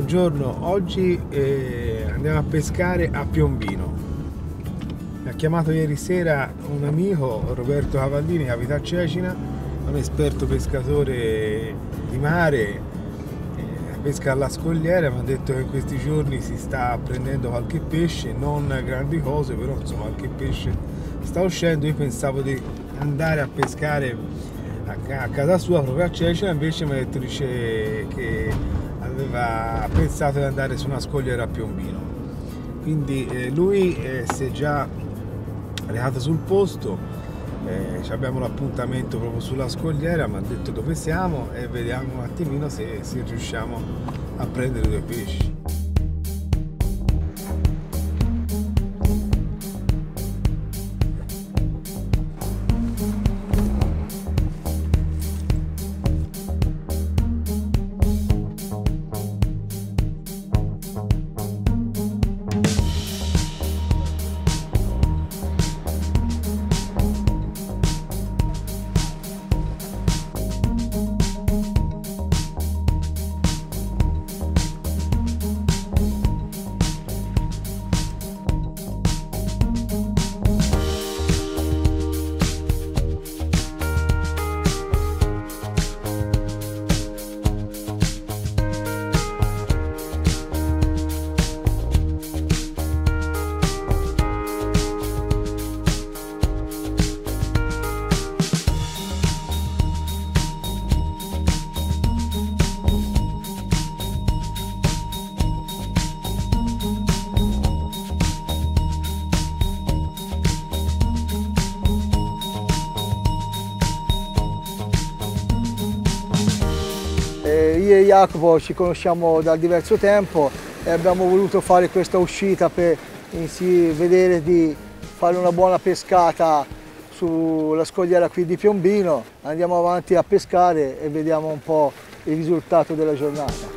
Buongiorno, oggi andiamo a pescare a Piombino. Mi ha chiamato ieri sera un amico, Roberto Cavallini, che abita a Cecina, un esperto pescatore di mare, pesca alla scogliera. Mi ha detto che in questi giorni si sta prendendo qualche pesce, non grandi cose, però insomma qualche pesce sta uscendo. Io pensavo di andare a pescare a casa sua, proprio a Cecina, invece mi ha detto che aveva pensato di andare su una scogliera a Piombino. Quindi lui si è già recato sul posto, abbiamo l'appuntamento proprio sulla scogliera, mi ha detto dove siamo e vediamo un attimino se riusciamo a prendere due pesci. Io e Jacopo ci conosciamo da diverso tempo e abbiamo voluto fare questa uscita per vedere di fare una buona pescata sulla scogliera qui di Piombino. Andiamo avanti a pescare e vediamo un po' il risultato della giornata.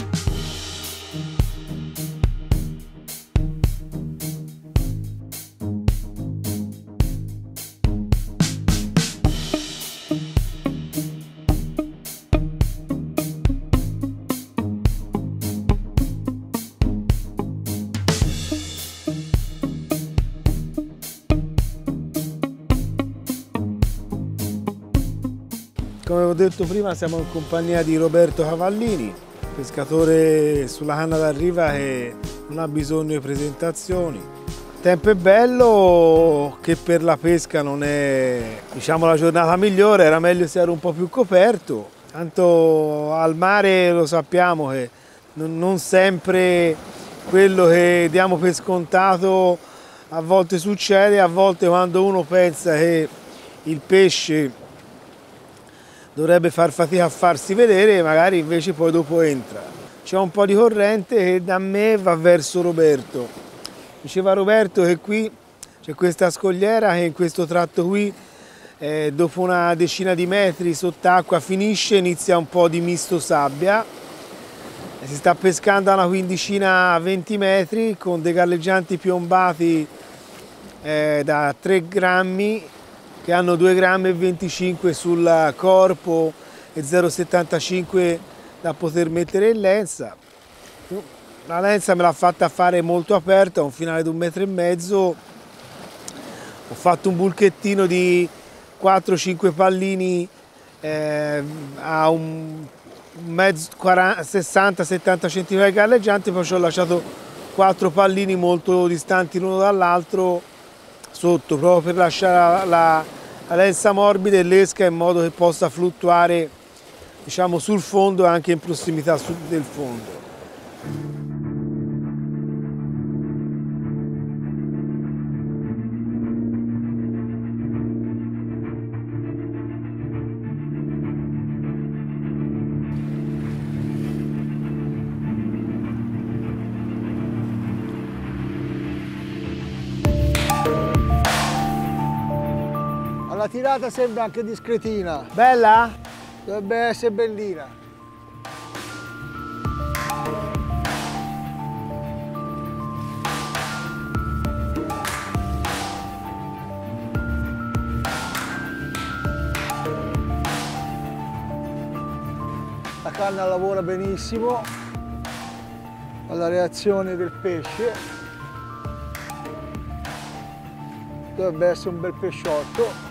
Come ho detto prima, siamo in compagnia di Roberto Cavallini, pescatore sulla canna da riva che non ha bisogno di presentazioni. Il tempo è bello, che per la pesca non è, diciamo, la giornata migliore, era meglio se era un po' più coperto. Tanto al mare lo sappiamo che non sempre quello che diamo per scontato a volte succede, a volte quando uno pensa che il pesce dovrebbe far fatica a farsi vedere, magari invece poi dopo entra. C'è un po' di corrente che da me va verso Roberto. Diceva Roberto che qui c'è questa scogliera che in questo tratto qui, dopo una decina di metri sott'acqua finisce, inizia un po' di misto sabbia. Si sta pescando a una quindicina, 20 metri con dei galleggianti piombati da 3 grammi, che hanno 2,25 grammi sul corpo e 0,75 da poter mettere in lenza. La lenza me l'ha fatta fare molto aperta, a un finale di 1,5 metri. Ho fatto un bulchettino di 4-5 pallini a un 60-70 cm galleggianti, poi ci ho lasciato 4 pallini molto distanti l'uno dall'altro sotto, proprio per lasciare la lenza morbida e l'esca in modo che possa fluttuare, diciamo, sul fondo e anche in prossimità del fondo. La tirata sembra anche discretina. Bella? Dovrebbe essere bellina. La canna lavora benissimo. alla reazione del pesce. Dovrebbe essere un bel pesciotto.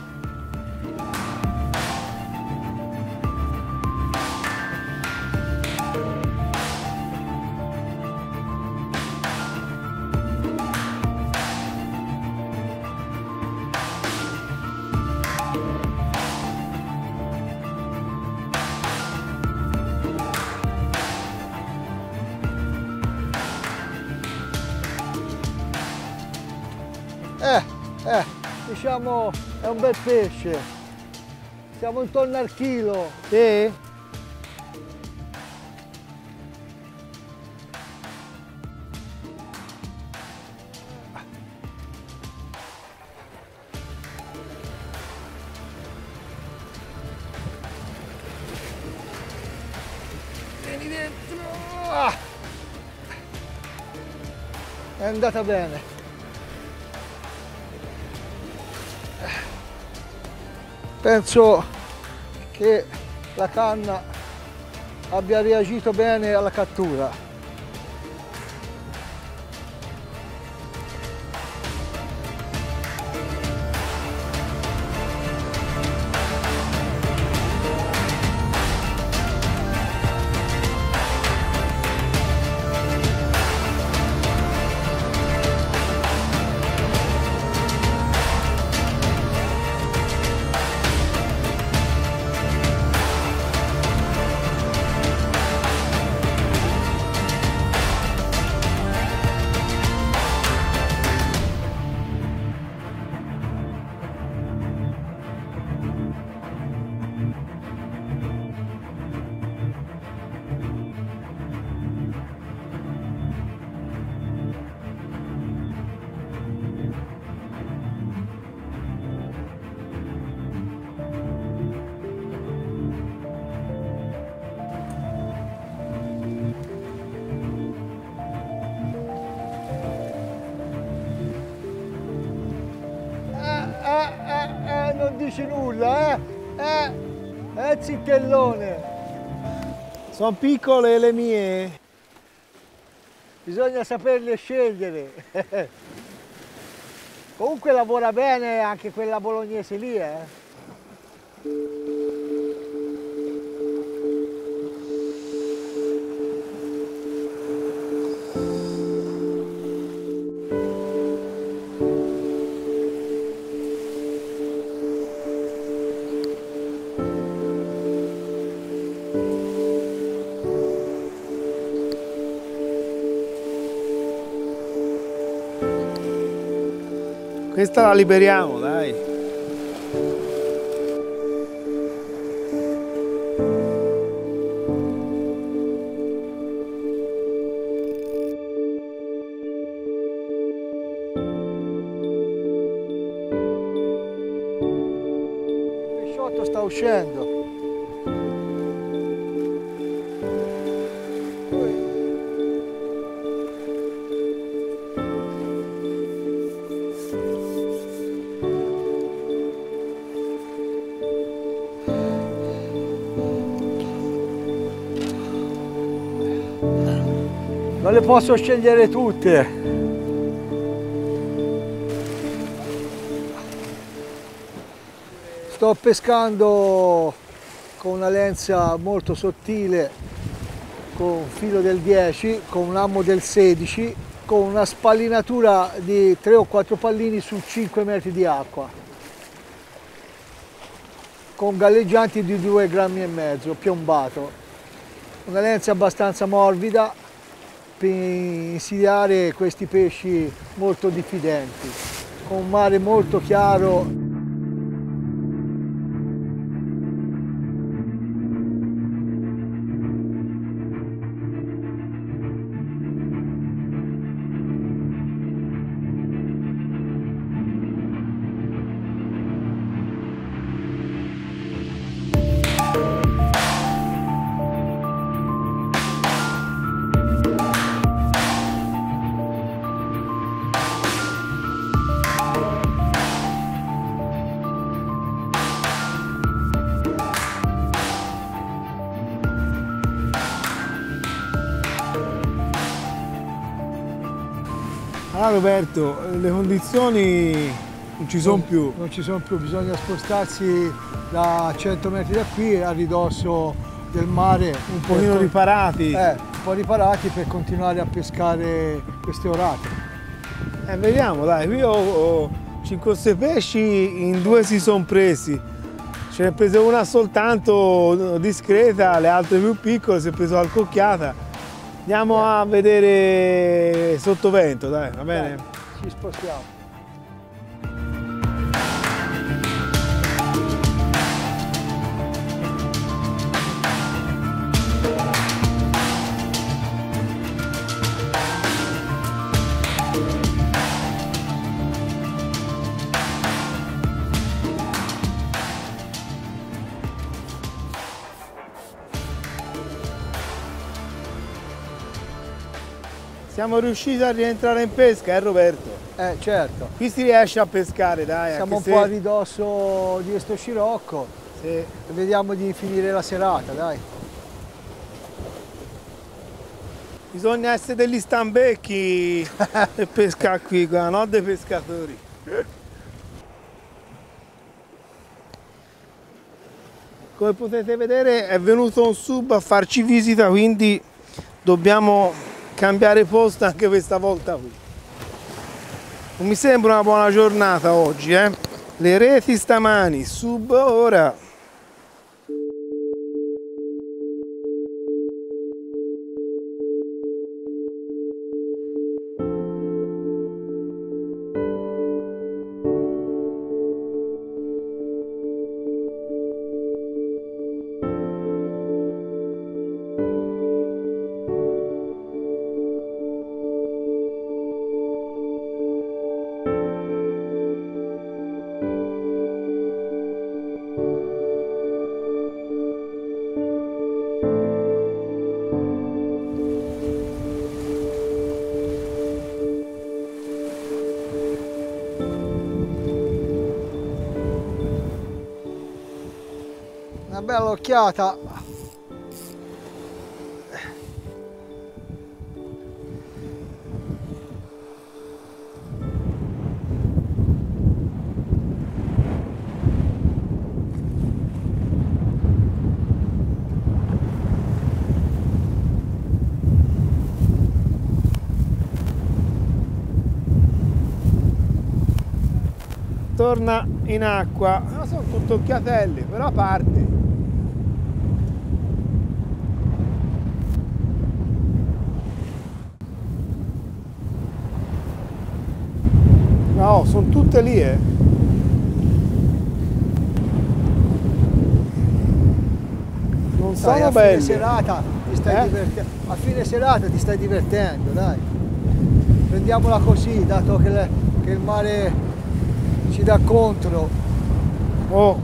Diciamo è un bel pesce, siamo intorno al chilo. Sì? Tieni dentro! È andata bene. Penso che la canna abbia reagito bene alla cattura. Non dici nulla, zicchellone. Sono piccole le mie. Bisogna saperle scegliere. Comunque lavora bene anche quella bolognese lì, Questa la liberiamo, dai. Il pesciotto sta uscendo. Non le posso scegliere tutte. Sto pescando con una lenza molto sottile, con un filo del 10, con un ammo del 16, con una spallinatura di 3 o 4 pallini su 5 metri di acqua, con galleggianti di 2,5 grammi, piombato. Una lenza abbastanza morbida per insidiare questi pesci molto diffidenti, con un mare molto chiaro. Allora Roberto, le condizioni non ci sono più. Non ci sono più, bisogna spostarsi da 100 metri da qui a ridosso del mare. Un pochino riparati. Un po' riparati per continuare a pescare queste orate. Vediamo, dai, qui ho 5-6 pesci, in 2 si sono presi. Ce ne è presa una soltanto discreta, le altre più piccole, si è preso qualcocchiata. Andiamo a vedere sottovento, dai, va bene? Dai, ci spostiamo. Siamo riusciti a rientrare in pesca, Roberto? Certo. Qui si riesce a pescare, dai. Siamo un po' a ridosso di questo scirocco. Sì. E vediamo di finire la serata, dai. Bisogna essere degli stambecchi e pescare qui, non dei pescatori. Come potete vedere è venuto un sub a farci visita, quindi dobbiamo cambiare posto anche questa volta qui. Non mi sembra una buona giornata oggi, eh? Le reti stamani, sub ora. Una bella occhiata. Torna in acqua, no, sono tutte occhiatelle, però parte. No, sono tutte lì, Non sono belle. A fine serata ti stai divertendo. A fine serata ti stai divertendo, dai. Prendiamola così, dato che il mare ci dà contro. Oh,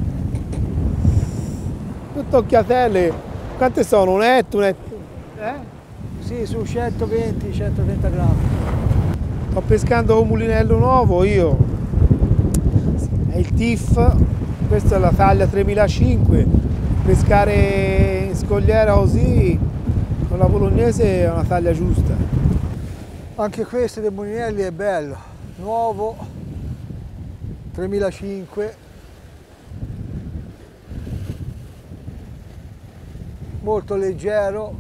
tutte occhiatelle. Quante sono? Un etto? Sì, su 120-130 grammi. Sto pescando con un mulinello nuovo io. È il TIF, questa è la taglia 3005. Pescare in scogliera così con la bolognese è una taglia giusta. Anche questo dei mulinelli è bello, nuovo. 3005, molto leggero,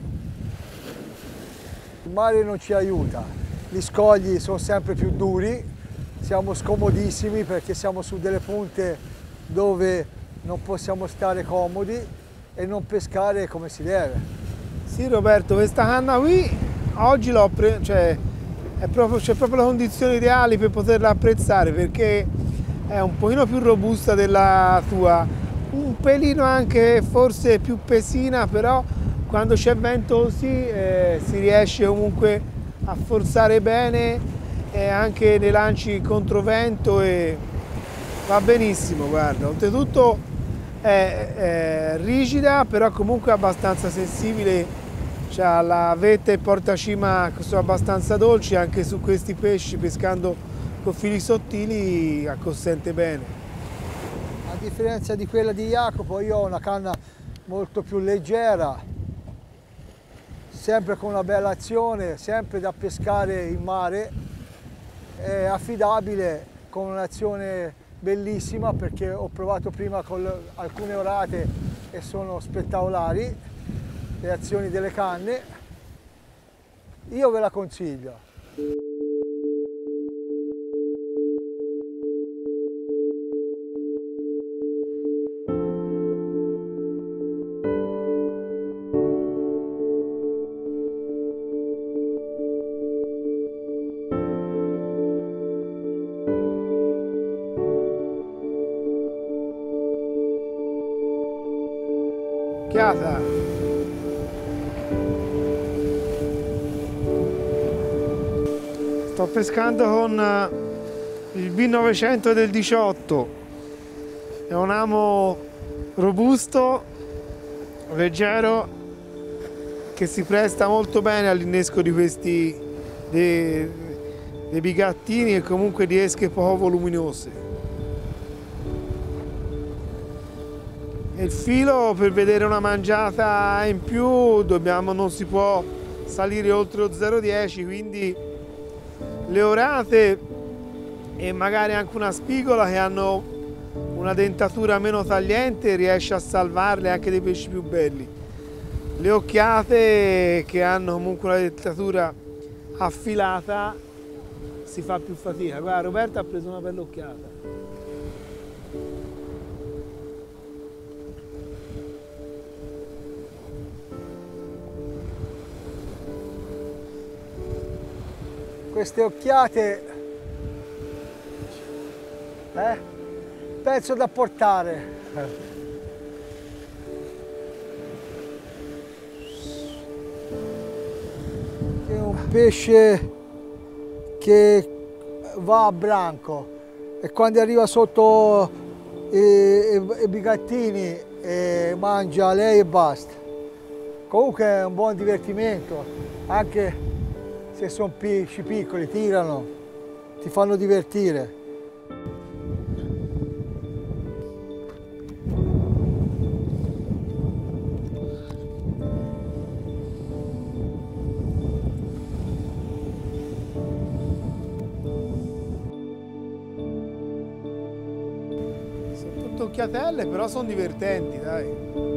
il mare non ci aiuta, gli scogli sono sempre più duri, siamo scomodissimi perché siamo su delle punte dove non possiamo stare comodi e non pescare come si deve. Sì Roberto, questa canna qui oggi l'ho presa, c'è proprio le condizioni ideali per poterla apprezzare perché è un pochino più robusta della tua, un pelino anche forse più pesina, però quando c'è vento così si riesce comunque a forzare bene anche nei lanci controvento e va benissimo, guarda. Oltretutto è rigida, però comunque abbastanza sensibile, c'ha la vetta e portacima che sono abbastanza dolci, anche su questi pesci pescando con fili sottili acconsente bene. A differenza di quella di Jacopo, io ho una canna molto più leggera, sempre con una bella azione, sempre da pescare in mare È affidabile, con un'azione bellissima, perché ho provato prima con alcune orate e sono spettacolari le azioni delle canne. Io ve la consiglio. Occhiata. Sto pescando con il B900 del 18. È un amo robusto, leggero, che si presta molto bene all'innesco di questi dei bigattini e comunque di esche poco voluminose. E il filo, per vedere una mangiata in più non si può salire oltre lo 0,10, quindi le orate e magari anche una spigola che hanno una dentatura meno tagliente riesce a salvarle anche dei pesci più belli. Le occhiate che hanno comunque una dentatura affilata si fa più fatica. Guarda, Roberto ha preso una bella occhiata. Queste occhiate, pezzo da portare. È un pesce che va a branco e quando arriva sotto i bigattini mangia lei e basta. Comunque è un buon divertimento, anche se sono pesci piccoli, tirano, ti fanno divertire. Sono tutte occhiatelle, però sono divertenti, dai.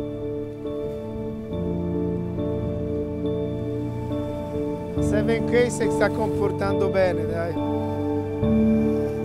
Seven Case si sta comportando bene, dai.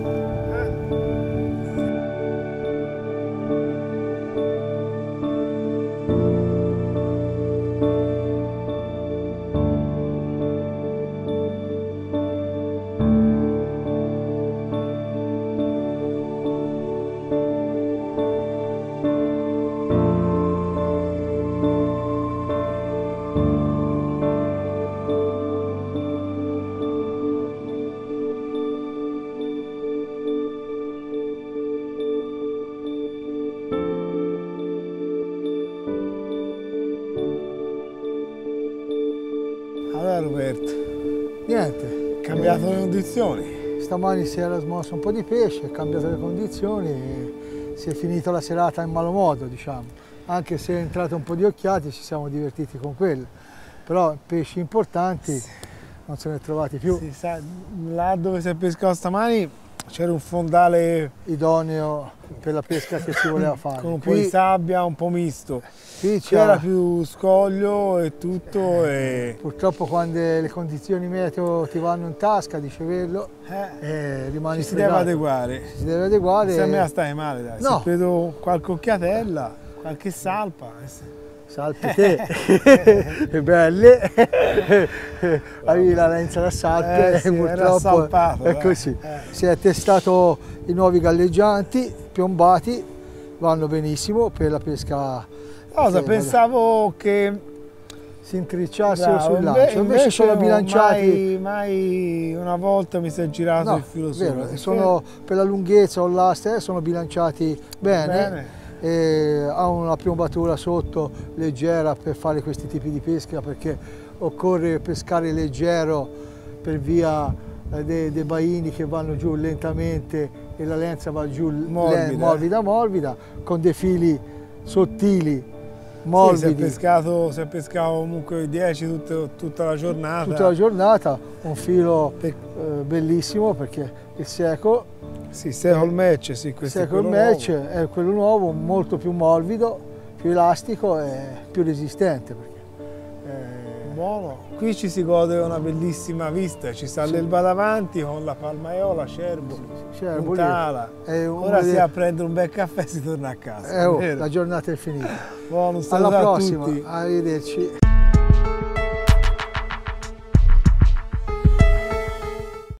Allora Roberto, Niente, cambiato le condizioni. stamani si era smosso un po' di pesce, è cambiato le condizioni e si è finita la serata in malo modo, diciamo. Anche se è entrato un po' di occhiati, ci siamo divertiti con quello. Però pesci importanti non se ne è trovati più. Si sa, là dove si è pescato stamani c'era un fondale Idoneo per la pesca che si voleva fare. con un po' di sabbia, un po' misto. Qui C'era più scoglio e tutto. Purtroppo quando le condizioni meteo ti vanno in tasca di cervello, rimani Ci si deve adeguare. Si deve adeguare. Se a me la stai male, dai. No. Se vedo qualche occhiatella, qualche salpa. Salpi te, belle, avevi la lenza da salpe sì, e era purtroppo salpato, è così. Si è testato i nuovi galleggianti piombati, vanno benissimo per la pesca. Cosa? Pensavo che si intricciassero sul lancio, invece sono bilanciati. Mai una volta mi si è girato il filo sopra. Sono per la lunghezza o l'aste, sono bilanciati bene. Ha una piombatura sotto leggera per fare questi tipi di pesca, perché occorre pescare leggero per via dei baini che vanno giù lentamente e la lenza va giù morbida, con dei fili sottili morbidi. Si è pescato comunque 10 tutta la giornata. Tutta la giornata, un filo bellissimo perché il Seco. Sì, Secol Match, sì, questo Secol Match è quello nuovo, molto più morbido, più elastico e più resistente. Buono. Qui ci si gode una bellissima vista, ci sta l'Elba davanti con la Palmaiola, Cerbo, Puntala. Ora si va a prendere un bel caffè e si torna a casa. La giornata è finita. Buono, alla saluto a prossima, tutti. arrivederci.